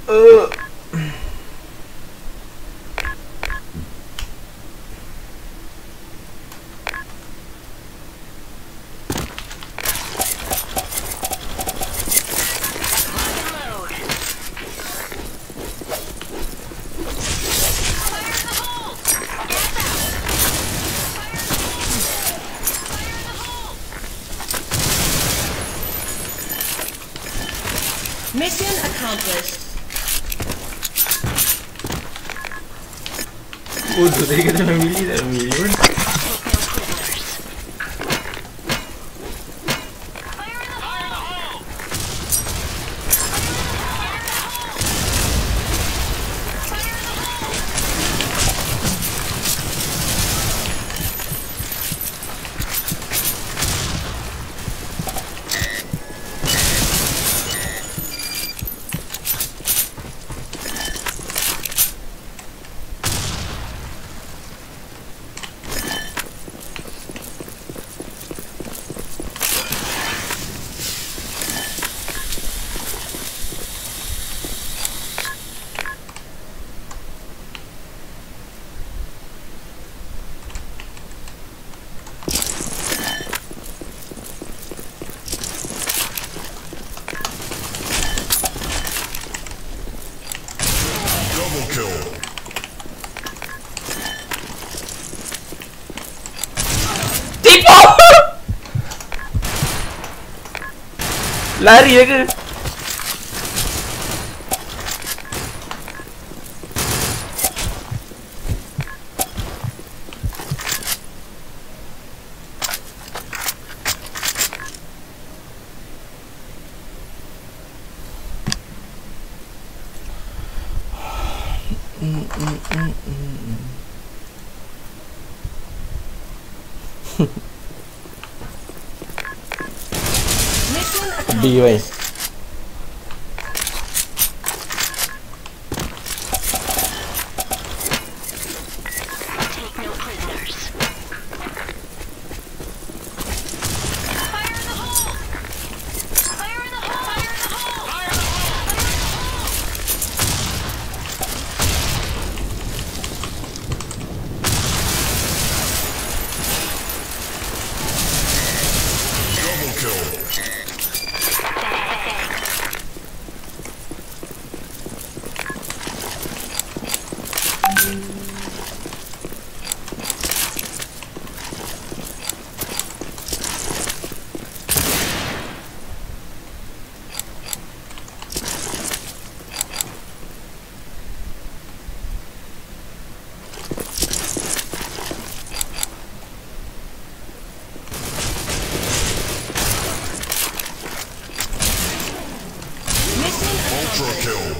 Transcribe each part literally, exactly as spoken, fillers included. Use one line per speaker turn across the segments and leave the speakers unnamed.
Uh.
Mission accomplished.
Oh, so they get a million, a million. Lari ya ke? Mm, mm, mm, mm. B way.
Ultra kill.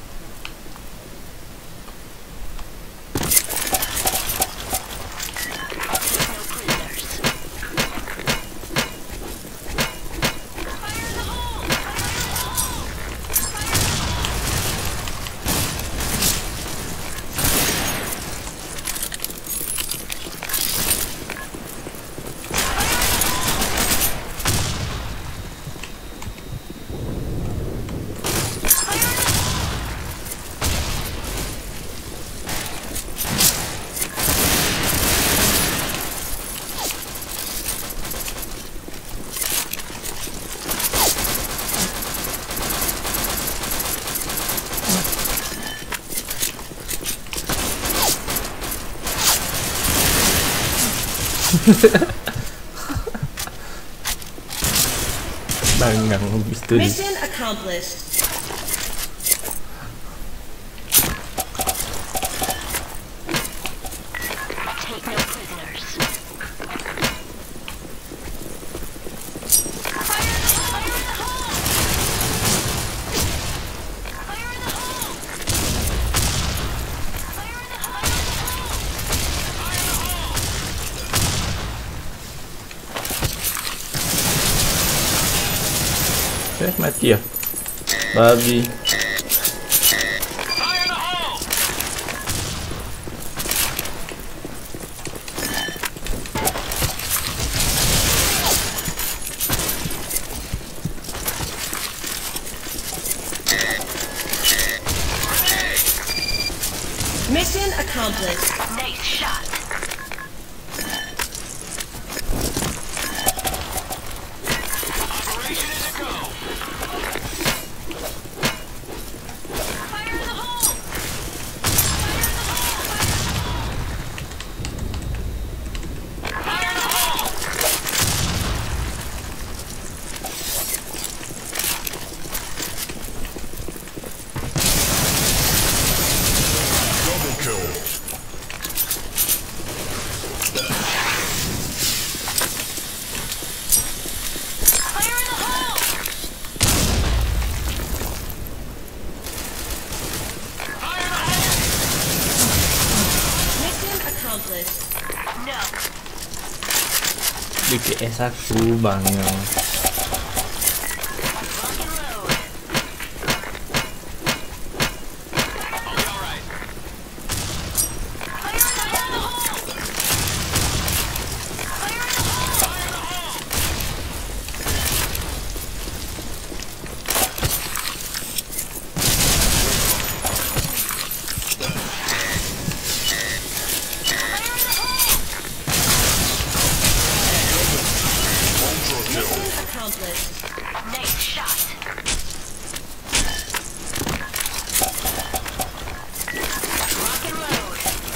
Bangang pistol.
Mission accomplished. Take no prisoners. Fire in the hole! Fire in the hole! Fire in the hole! Fire in the hole!
Eh, mati ya. Babi.
Mission accomplished.
Nice shot.
Operation is a go.
Fire in the hole! Fire in the hole!
Double kill.
Fire in the hole!
Fire in the hole.
Mission accomplished.
No.
B T S aku bang yang
Rock and load.
I'll be all right.
Fire in the hole! Fire in the hole!
Fire in the hole.
Fire in the hole!
Ultra kill.
Mission accomplished.
Nice shot. Rock and load.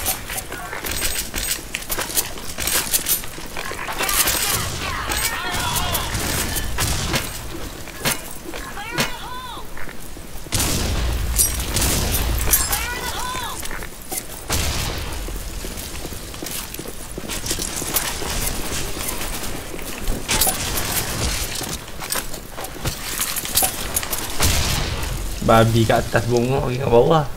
Fire in the hole! Fire in the hole!
babi kat atas bongok lagi kat bawah.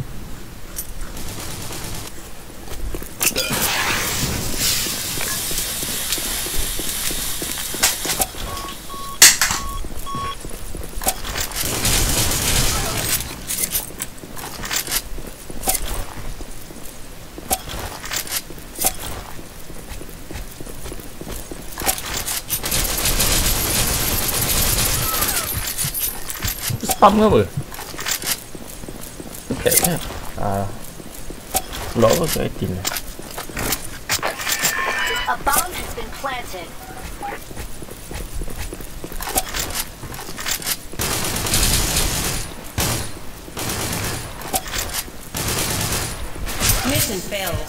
Spam ke apa? Dekat kan? Ah. Lock apa tu eighteen lah.
A bomb has been planted.
Mission failed.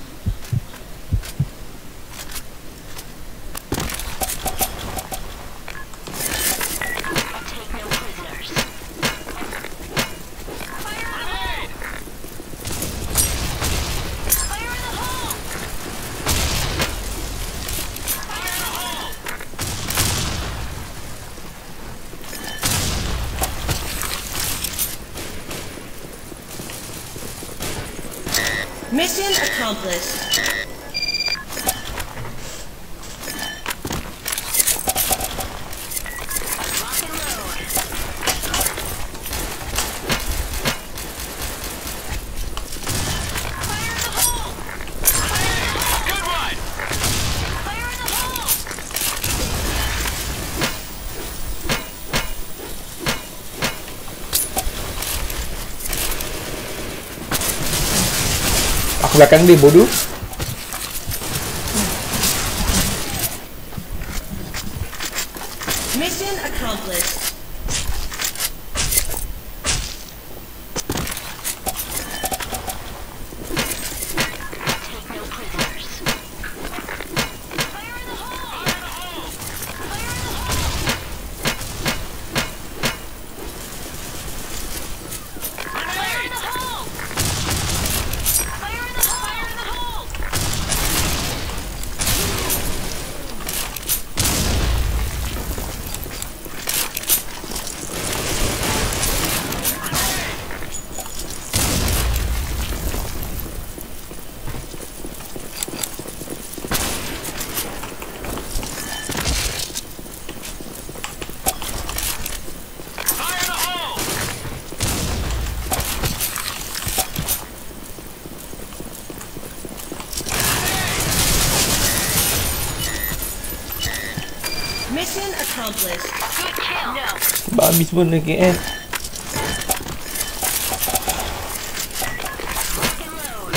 Take no prisoners. Fire in the hole! Fire in the hole! Fire in the hole!
Mission accomplished.
Rock and load. Fire in the hole!
Good one.
Fire in the hole!
Aku belakang dia bodoh.
Mission accomplished.
Take no prisoners. Fire in the hole! Fire in the hole! Fire in the hole! Fire in the hole! Fire in the hole! Fire in the hole!
Fire in the hole.
Mission accomplished.
Good kill. No.
Babi semua nak K L.
Rock and load.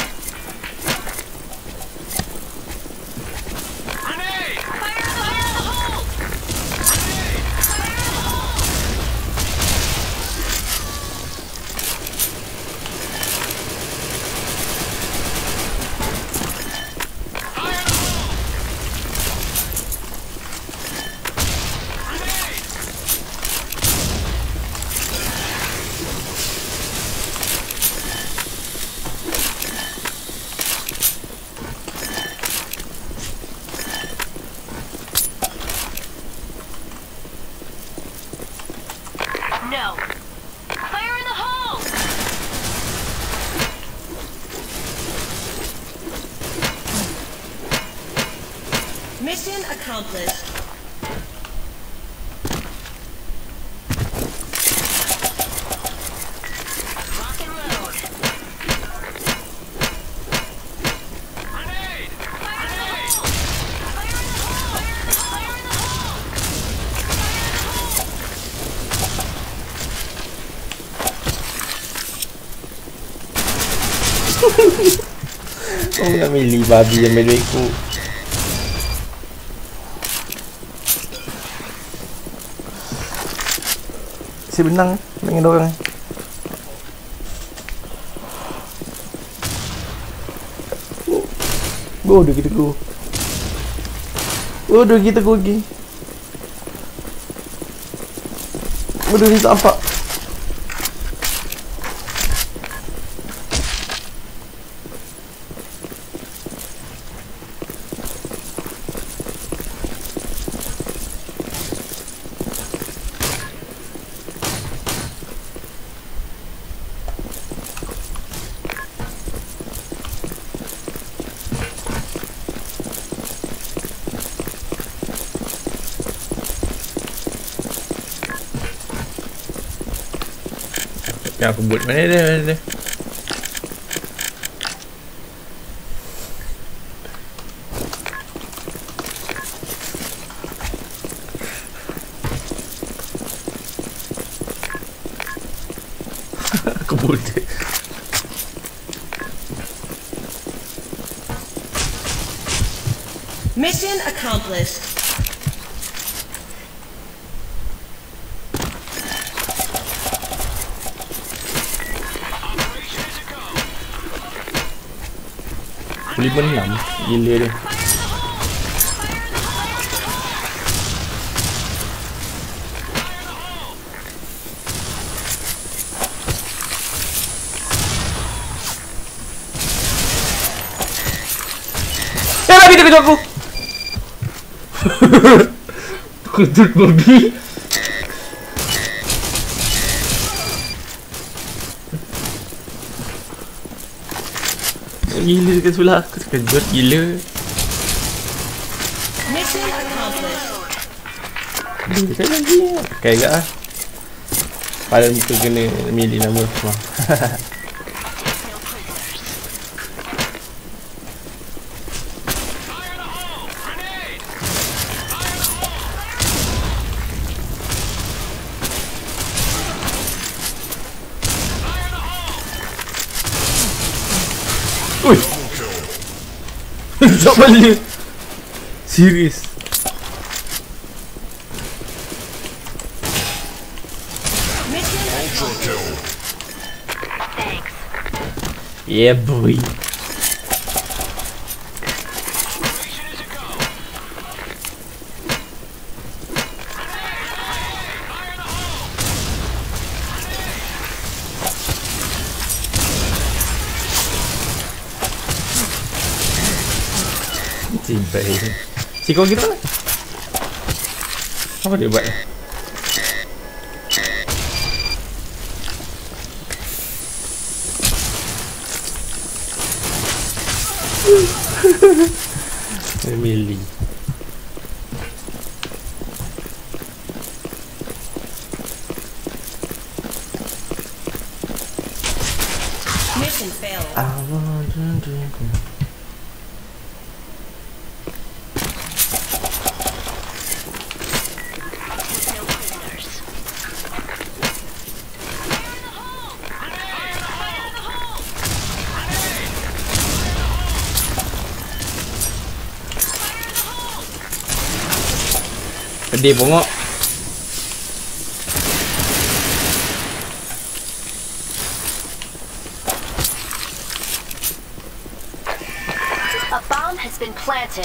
No. Fire in the hole!
Mission accomplished.
Rock and load.
Grenade!
Fire in the hole! Fire in the hole! Fire in the hole!
Kau nak milih babi yang main duitku. Si benang dengan orang. Go dia kita go. Oh, dia kita go lagi. Bodoh ni tak nampak. Yang aku buat mana dia, mana dia? Aku buat dia.
Mission accomplished.
Boleh menam. Gila dia. Eh, babi dia kejar aku. Kejar babi. Gila dekat sebelah aku, terkejut gila.
Mission accomplished.
Dia kan lagi. Pakai agak lah. Pada muka kena milih nama semua. Ui. Tak boleh. Serius.
Mission
Thanks.
Yeah boy. Simpai. Si kau kita mana? Apa dia buat? Emily.
mission failed.
I want to drink.
No prisoners.
Pedih bongok.
A bomb has been planted.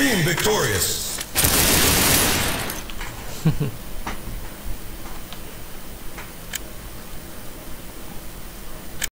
Team victorious.